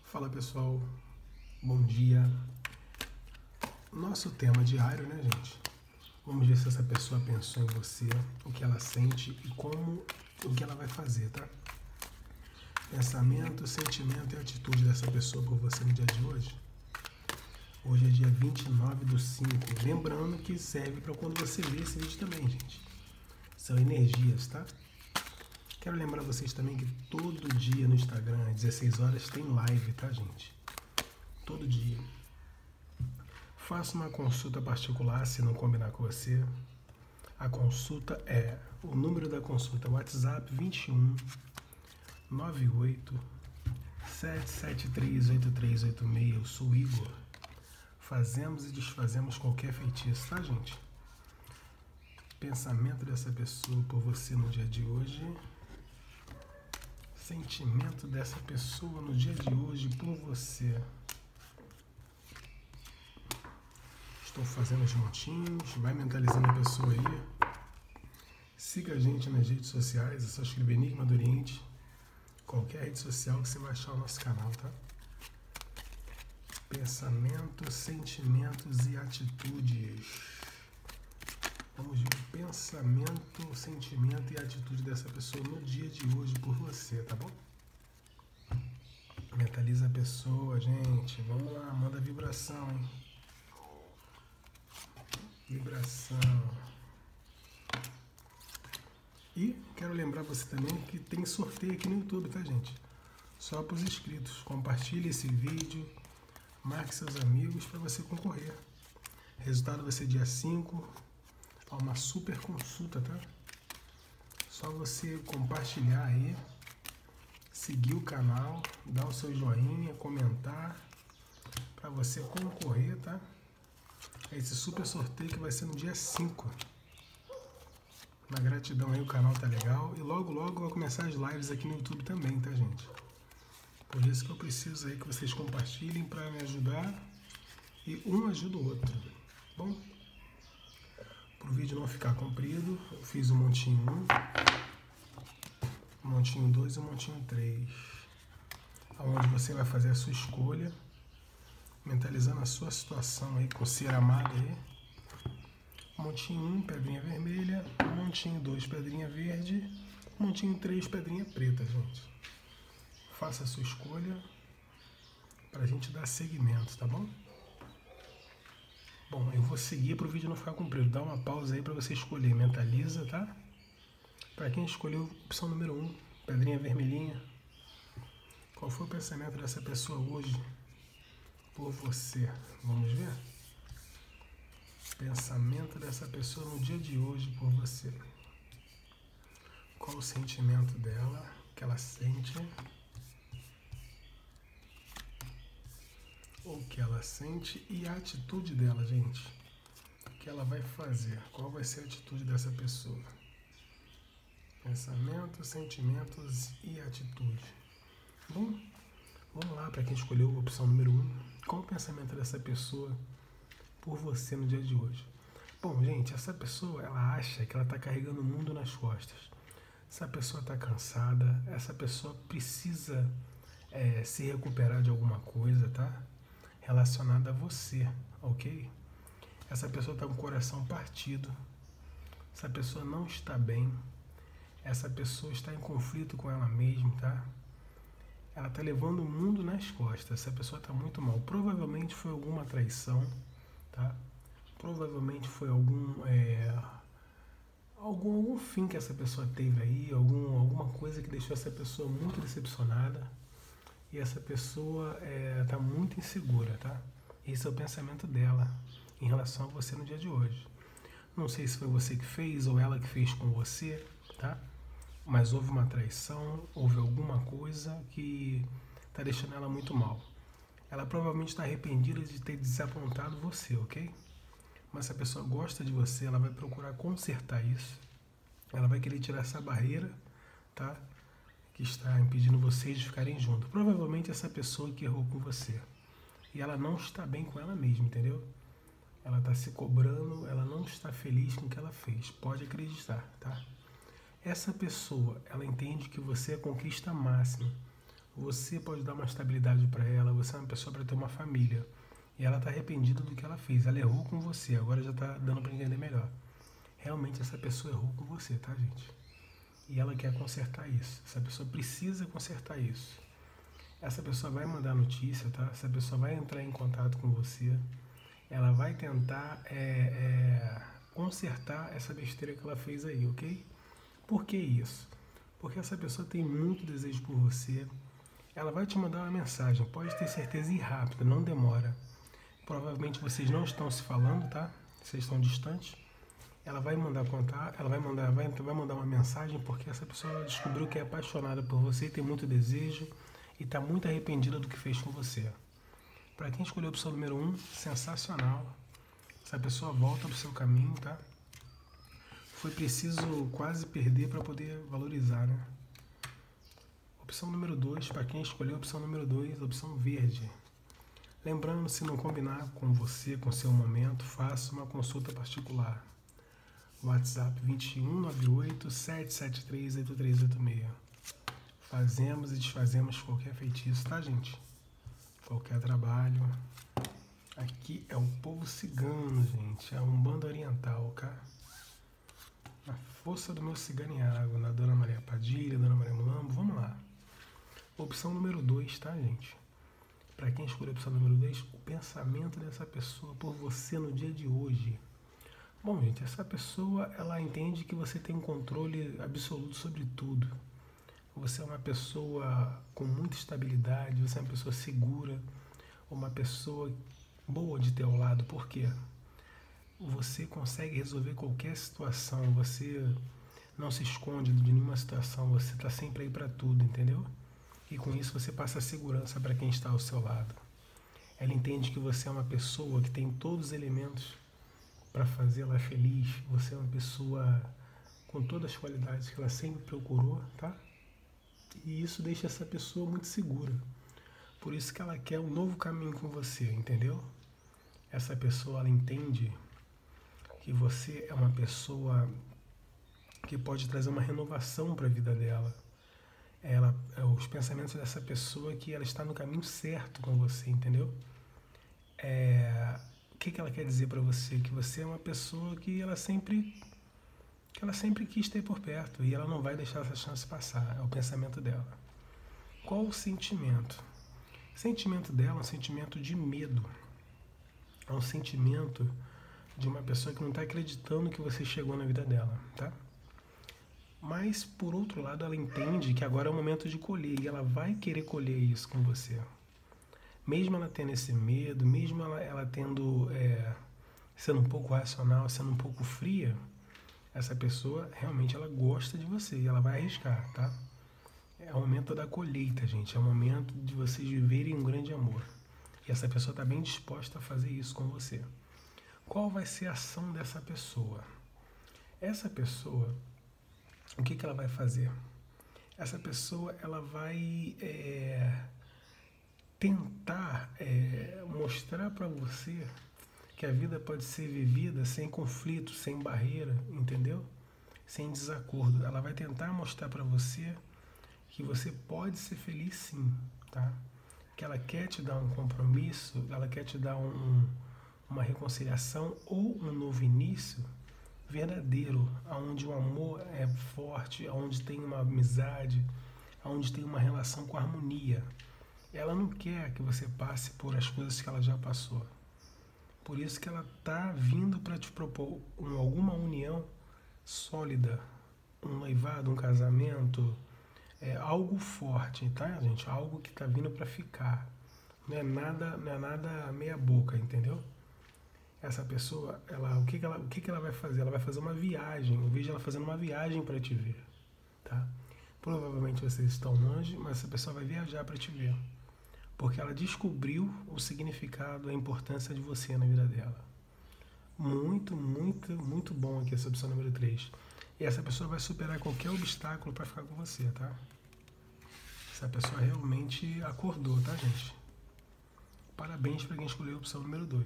Fala pessoal, bom dia. Nosso tema diário, né, gente? Vamos ver se essa pessoa pensou em você, o que ela sente e o que ela vai fazer, tá? Pensamento, sentimento e atitude dessa pessoa por você no dia de hoje. Hoje é dia 29/5. Lembrando que serve para quando você vê esse vídeo também, gente. São energias, tá? Quero lembrar vocês também que todo dia no Instagram, às 16 horas, tem live, tá, gente? Todo dia. Faça uma consulta particular se não combinar com você. A consulta o número da consulta é WhatsApp 21 98 773 8386. Eu sou o Igor. Fazemos e desfazemos qualquer feitiço, tá, gente? Pensamento dessa pessoa por você no dia de hoje. Sentimento dessa pessoa no dia de hoje por você. Estou fazendo os montinhos, vai mentalizando a pessoa aí. Siga a gente nas redes sociais, é só escrever Enigma do Oriente. Qualquer rede social que você vai achar o nosso canal, tá? Pensamentos, sentimentos e atitudes. Vamos ver o pensamento, sentimento e atitude dessa pessoa no dia de hoje por você, tá bom? Mentaliza a pessoa, gente. Vamos lá, manda vibração, hein? Vibração. E quero lembrar você também que tem sorteio aqui no YouTube, tá, gente? Só para os inscritos. Compartilhe esse vídeo, marque seus amigos para você concorrer. Resultado vai ser dia 5, a uma super consulta, tá? Só você compartilhar aí, seguir o canal, dar o seu joinha, comentar, para você concorrer, tá? Esse super sorteio que vai ser no dia 5. Na gratidão aí, o canal tá legal. E logo, logo vai começar as lives aqui no YouTube também, tá, gente? Por isso que eu preciso aí que vocês compartilhem para me ajudar. E um ajuda o outro. Bom? Para o vídeo não ficar comprido, eu fiz o montinho 1, o montinho 2 e o montinho 3. Onde você vai fazer a sua escolha, mentalizando a sua situação aí com o ser amado aí. Montinho 1, pedrinha vermelha. Montinho 2, pedrinha verde. Montinho 3, pedrinha preta, gente. Faça a sua escolha para a gente dar seguimento, tá bom? Bom, eu vou seguir para o vídeo não ficar comprido. Dá uma pausa aí para você escolher. Mentaliza, tá? Para quem escolheu opção número 1, pedrinha vermelhinha. Qual foi o pensamento dessa pessoa hoje por você? Vamos ver? Pensamento dessa pessoa no dia de hoje por você. Qual o sentimento dela, o que ela sente? O que ela sente e a atitude dela, gente. O que ela vai fazer? Qual vai ser a atitude dessa pessoa? Pensamentos, sentimentos e atitude. Bom, vamos lá para quem escolheu a opção número 1. Qual o pensamento dessa pessoa por você no dia de hoje? Bom, gente, essa pessoa, ela acha que ela está carregando o mundo nas costas. Essa pessoa está cansada, essa pessoa precisa se recuperar de alguma coisa, tá? Relacionada a você, ok? Essa pessoa está com o coração partido. Essa pessoa não está bem. Essa pessoa está em conflito com ela mesma, tá? Ela está levando o mundo nas costas. Essa pessoa está muito mal. Provavelmente foi alguma traição, tá? Provavelmente foi algum fim que essa pessoa teve aí, alguma coisa que deixou essa pessoa muito decepcionada. E essa pessoa está muito insegura, tá? Esse é o pensamento dela em relação a você no dia de hoje. Não sei se foi você que fez ou ela que fez com você, tá? Mas houve uma traição, houve alguma coisa que está deixando ela muito mal. Ela provavelmente está arrependida de ter desapontado você, ok? Mas se a pessoa gosta de você, ela vai procurar consertar isso. Ela vai querer tirar essa barreira, tá? Que está impedindo vocês de ficarem juntos. Provavelmente essa pessoa que errou com você. E ela não está bem com ela mesma, entendeu? Ela está se cobrando, ela não está feliz com o que ela fez. Pode acreditar, tá? Essa pessoa, ela entende que você é a conquista máxima. Você pode dar uma estabilidade para ela, você é uma pessoa para ter uma família. E ela está arrependida do que ela fez. Ela errou com você, agora já está dando para entender melhor. Realmente essa pessoa errou com você, tá, gente? E ela quer consertar isso. Essa pessoa precisa consertar isso. Essa pessoa vai mandar notícia, tá? Essa pessoa vai entrar em contato com você. Ela vai tentar consertar essa besteira que ela fez aí, ok? Por que isso? Porque essa pessoa tem muito desejo por você. Ela vai te mandar uma mensagem, pode ter certeza, e rápido, não demora. Provavelmente vocês não estão se falando, tá? Vocês estão distantes. Ela vai mandar contar, ela vai mandar uma mensagem porque essa pessoa descobriu que é apaixonada por você, tem muito desejo e está muito arrependida do que fez com você. Para quem escolheu a opção número 1, sensacional. Essa pessoa volta para o seu caminho, tá? Foi preciso quase perder para poder valorizar, né? Opção número 2, para quem escolheu a opção número 2, opção verde. Lembrando, se não combinar com você, com seu momento, faça uma consulta particular. WhatsApp 2198-773-8386. Fazemos e desfazemos qualquer feitiço, tá, gente? Qualquer trabalho. Aqui é o povo cigano, gente. É a Umbanda Oriental, tá? A força do meu cigano em água, na Dona Maria Padilha, Dona Maria Mulambo. Vamos lá. Opção número 2, tá, gente? Para quem escolheu a opção número 2, o pensamento dessa pessoa por você no dia de hoje. Bom, gente, essa pessoa, ela entende que você tem um controle absoluto sobre tudo. Você é uma pessoa com muita estabilidade, você é uma pessoa segura, uma pessoa boa de ter ao lado. Por quê? Você consegue resolver qualquer situação, você não se esconde de nenhuma situação, você está sempre aí para tudo, entendeu? E com isso você passa segurança para quem está ao seu lado. Ela entende que você é uma pessoa que tem todos os elementos para fazê-la feliz. Você é uma pessoa com todas as qualidades que ela sempre procurou, tá? E isso deixa essa pessoa muito segura. Por isso que ela quer um novo caminho com você, entendeu? Essa pessoa, ela entende que você é uma pessoa que pode trazer uma renovação para a vida dela. Os pensamentos dessa pessoa, que ela está no caminho certo com você, entendeu? O que ela quer dizer para você? Que você é uma pessoa que ela sempre quis ter por perto e ela não vai deixar essa chance passar. É o pensamento dela. Qual o sentimento? O sentimento dela é um sentimento de medo. É um sentimento de uma pessoa que não está acreditando que você chegou na vida dela, tá? Mas, por outro lado, ela entende que agora é o momento de colher e ela vai querer colher isso com você. Mesmo ela tendo esse medo, mesmo ela sendo um pouco racional, sendo um pouco fria, essa pessoa realmente ela gosta de você e ela vai arriscar, tá? É o momento da colheita, gente. É o momento de vocês viverem um grande amor. E essa pessoa está bem disposta a fazer isso com você. Qual vai ser a ação dessa pessoa? Essa pessoa, o que ela vai fazer? Essa pessoa, ela vai tentar mostrar para você que a vida pode ser vivida sem conflito, sem barreira, entendeu? Sem desacordo. Ela vai tentar mostrar para você que você pode ser feliz sim, tá? Que ela quer te dar um compromisso, ela quer te dar uma reconciliação ou um novo início verdadeiro, onde o amor é forte, onde tem uma amizade, onde tem uma relação com harmonia. Ela não quer que você passe por as coisas que ela já passou. Por isso que ela está vindo para te propor alguma união sólida, um noivado, um casamento, algo forte, tá, gente? Algo que está vindo para ficar. Não é nada meia boca, entendeu? Essa pessoa, o que ela vai fazer? Ela vai fazer uma viagem. Eu vejo ela fazendo uma viagem para te ver, tá? Provavelmente vocês estão longe, mas essa pessoa vai viajar para te ver. Porque ela descobriu o significado, a importância de você na vida dela. Muito, muito, muito bom aqui essa opção número 3. E essa pessoa vai superar qualquer obstáculo para ficar com você, tá? Essa pessoa realmente acordou, tá, gente? Parabéns para quem escolheu a opção número 2.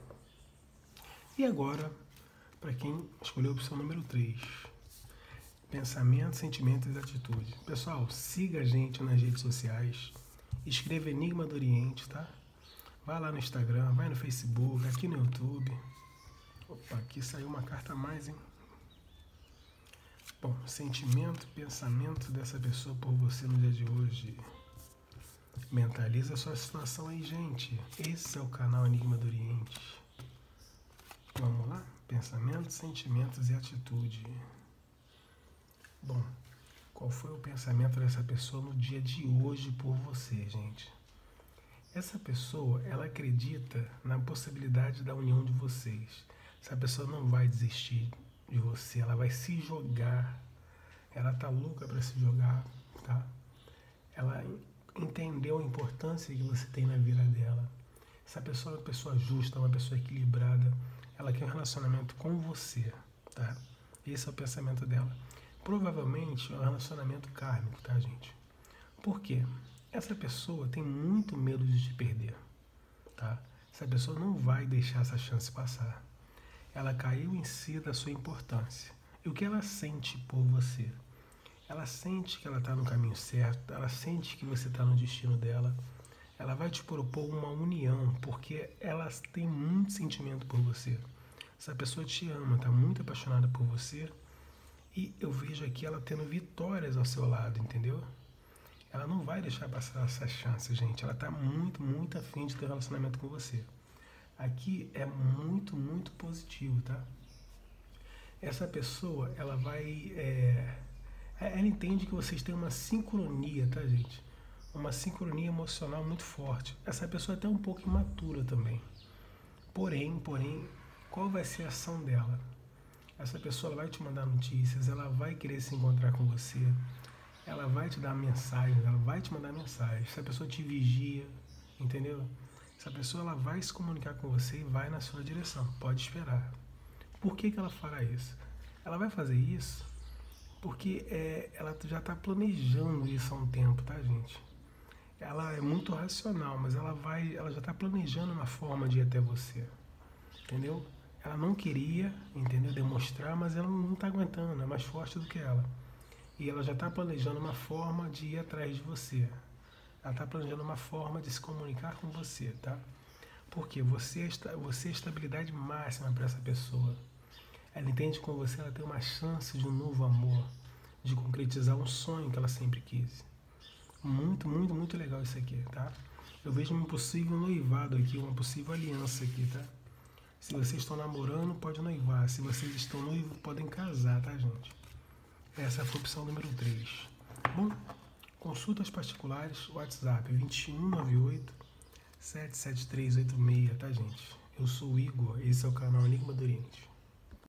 E agora, para quem escolheu a opção número 3. Pensamento, sentimento e atitude. Pessoal, siga a gente nas redes sociais. Escreva Enigma do Oriente, tá? Vai lá no Instagram, vai no Facebook, aqui no YouTube. Opa, aqui saiu uma carta a mais, hein? Bom, sentimento, pensamento dessa pessoa por você no dia de hoje. Mentaliza a sua situação aí, gente. Esse é o canal Enigma do Oriente. Vamos lá? Pensamentos, sentimentos e atitude. Bom, qual foi o pensamento dessa pessoa no dia de hoje por você, gente? Essa pessoa, ela acredita na possibilidade da união de vocês. Essa pessoa não vai desistir de você, ela vai se jogar. Ela tá louca para se jogar, tá? Ela entendeu a importância que você tem na vida dela. Essa pessoa é uma pessoa justa, uma pessoa equilibrada. Ela quer um relacionamento com você, tá? Esse é o pensamento dela. Provavelmente é um relacionamento kármico, tá, gente? Por quê? Essa pessoa tem muito medo de te perder, tá? Essa pessoa não vai deixar essa chance passar. Ela caiu em si da sua importância. E o que ela sente por você? Ela sente que ela está no caminho certo, ela sente que você está no destino dela. Ela vai te propor uma união, porque ela tem muito sentimento por você. Essa pessoa te ama, está muito apaixonada por você. E eu vejo aqui ela tendo vitórias ao seu lado, entendeu? Ela não vai deixar passar essa chance, gente. Ela está muito, muito afim de ter um relacionamento com você. Aqui é muito, muito positivo, tá? Essa pessoa, ela vai... ela entende que vocês têm uma sincronia, tá, gente? Uma sincronia emocional muito forte. Essa pessoa é até um pouco imatura também. Porém, qual vai ser a ação dela? Essa pessoa vai te mandar notícias, ela vai querer se encontrar com você, ela vai te dar mensagens, ela vai te mandar mensagens. Essa pessoa te vigia, entendeu? Essa pessoa ela vai se comunicar com você e vai na sua direção, pode esperar. Por que ela fará isso? Ela vai fazer isso porque ela já está planejando isso há um tempo, tá, gente? Ela é muito racional, mas ela já está planejando uma forma de ir até você, entendeu? Ela não queria, entendeu, demonstrar, mas ela não está aguentando, é mais forte do que ela. E ela já está planejando uma forma de ir atrás de você. Ela está planejando uma forma de se comunicar com você, tá? Porque você é estabilidade máxima para essa pessoa. Ela entende que com você ela tem uma chance de um novo amor, de concretizar um sonho que ela sempre quis. Muito, muito, muito legal isso aqui, tá? Eu vejo um possível noivado aqui, uma possível aliança aqui, tá? Se vocês estão namorando, pode noivar. Se vocês estão noivos, podem casar, tá, gente? Essa foi a opção número 3. Bom, consultas particulares, WhatsApp 2198 77386, tá, gente? Eu sou o Igor, esse é o canal Enigma do Oriente.